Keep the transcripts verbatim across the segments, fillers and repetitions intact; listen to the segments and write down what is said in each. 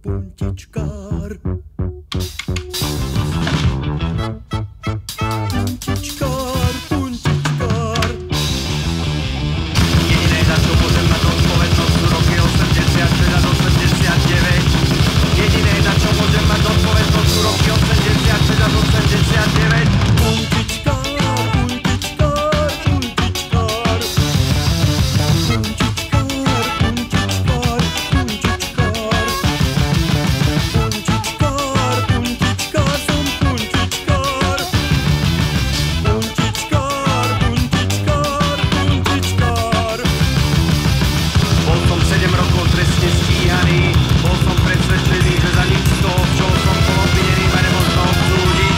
puntičkár. Puntičkár, puntičkár. Jediné, za čo môžem mať zodpovednosť, sú roky osemdesiatšesť až osemdesiatdeväť. Jediné, za čo môžem mať zodpovednosť, sú roky osemdesiatšesť až osemdesiatdeväť. Puntičkár, puntičkár, puntičkár. Puntičkár, puntičkár, puntičkár. Puntičkár, puntičkár, som puntičkár. Puntičkár, puntičkár, puntičkár. Bol som sedem rokov trestne stíhaný, bol som presvedčený, že za nič z toho, čo som bol obvinený, ma nemožno odsúdiť.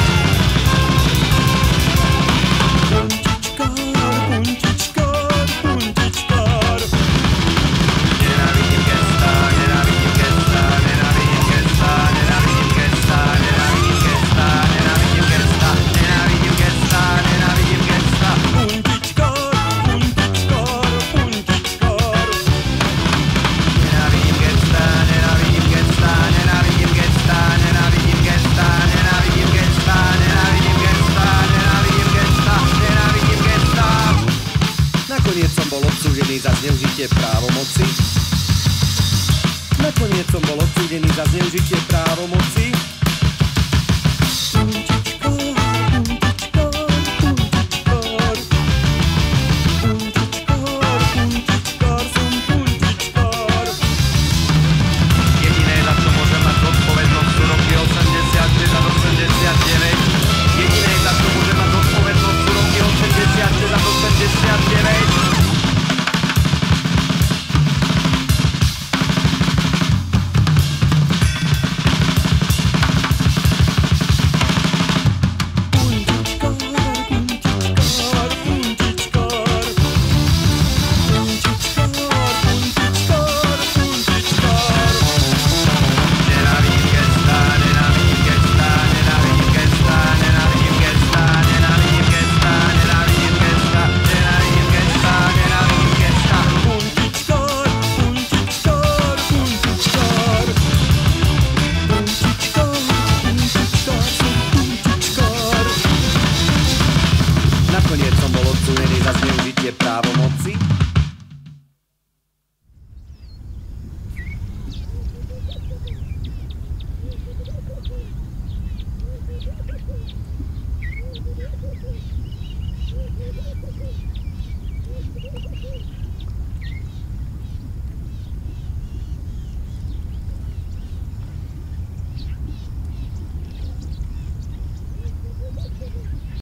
Puntičkár, puntičkár, puntičkár. Nenávidím gestá, nenávidím gestá, nenávidím gestá, nenávidím gestá, nenávidím gestá, nenávidím gestá, nenávidím gestá, nenávidím gestá. Puntičkár, puntičkár, puntičkár. Nenávidím gestá, nenávidím gestá, nenávidím gestá, nenávidím gestá, nenávidím gestá, nenávidím gestá, nenávidím gestá, nenávidím gestá. Nakoniec som bol odsúdený za zneužitie právomoci. Nakoniec som bol odsúdený za zneužitie právomoci.